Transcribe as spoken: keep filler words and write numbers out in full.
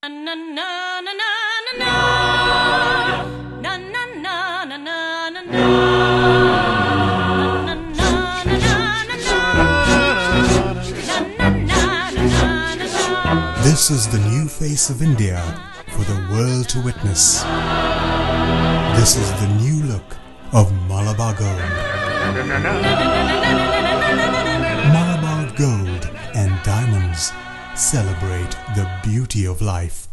This is the new face of India for the world to witness. This is the new look of Malabar Gold. Malabar Gold and diamonds celebrate the beauty of life.